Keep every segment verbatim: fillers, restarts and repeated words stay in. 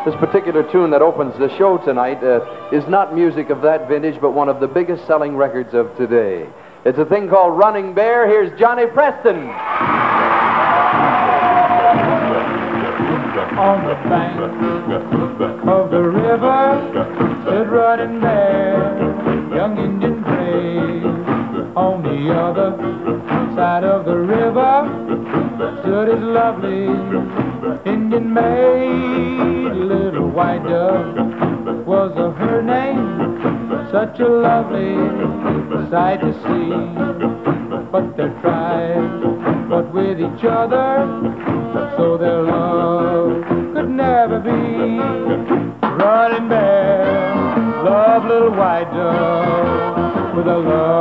This particular tune that opens the show tonight uh, is not music of that vintage, but one of the biggest selling records of today. It's a thing called Running Bear. Here's Johnny Preston. On the bank of the river stood Running Bear, young Indian brave. On the other side of the river stood his lovely Indian maid. Little white dove was a her name, such a lovely sight to see. But they tried, but with each other, so their love could never be. Running Bear loved little white dove with a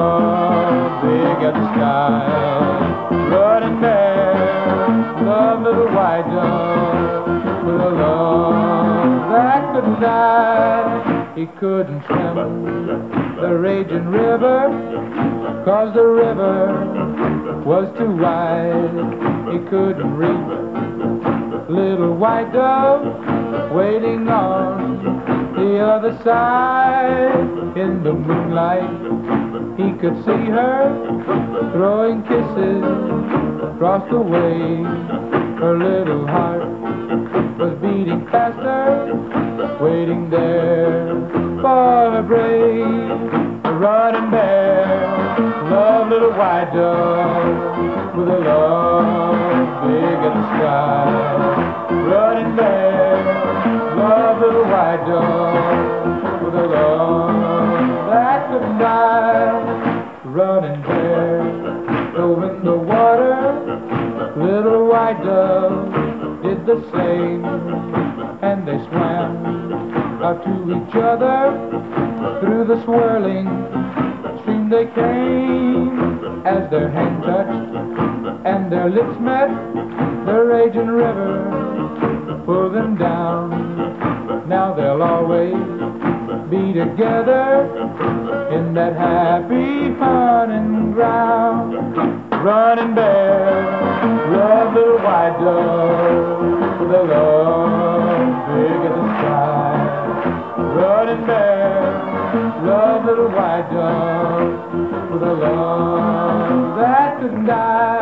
love big as the sky. Running Bear loved little white dove with a love that couldn't die. He couldn't swim the raging river, 'cause the river was too wide. He couldn't reach little white dove waiting on the other side. In the moonlight he could see her throwing kisses across the way. Her little heart was beating faster, waiting there for her brave. Running Bear loved little white dove with a love big as the sky. Running Bear loved little white dove with a love that couldn't die. Running Bear dove in the water, little white dove did the same, and they swam out to each other. Through the swirling stream they came. As their hands touched and their lips met, the raging river pulled them down. Now they'll always be together in that happy hunting ground. Running Bear loved little white dove with a love big as the sky. Running Bear loved little white dove with a love that couldn't die.